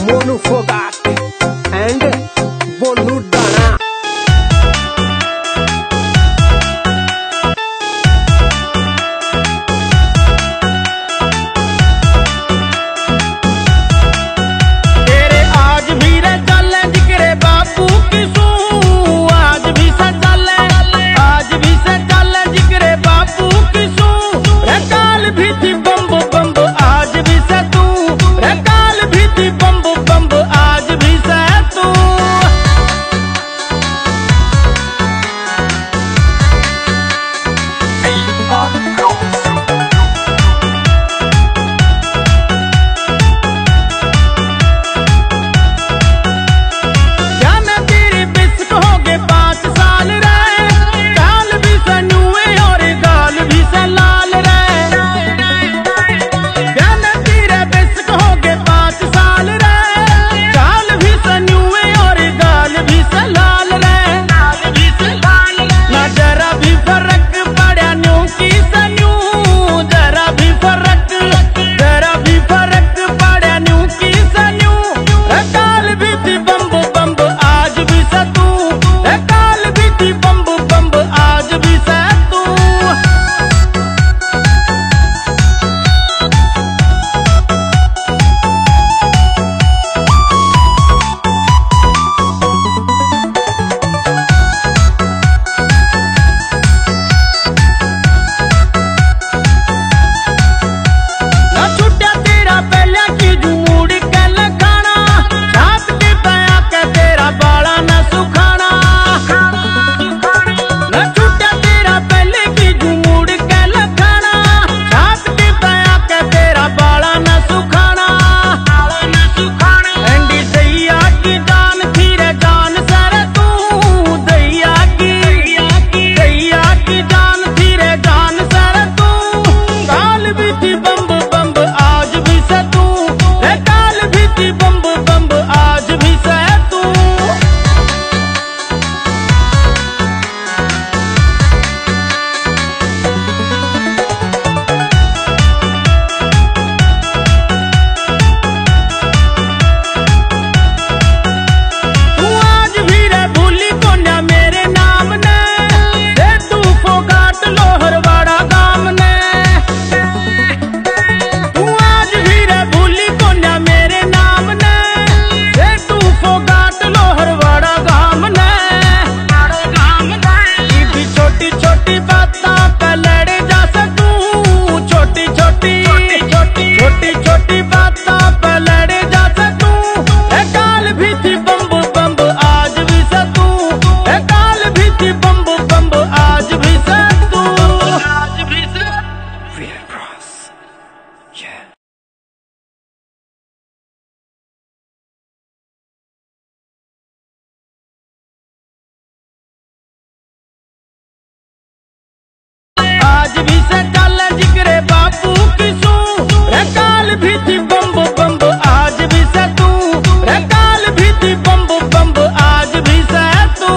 Monu Fogart and Bonu Dana. तेरे आज भी रे चले जिक्रे बापू की सू, आज भी से चले, आज भी से चले जिक्रे बापू की सू। रे काल भी थी बम्ब बम्ब आज भी से तू, रे काल भी थी बम्ब बम्ब आज भी से तू। आज भी से चले जिक्रे बापू की सू, रे काल भी थी बम्ब बम्ब आज भी से तू, रे काल भी थी बम्ब बम्ब आज भी से तू।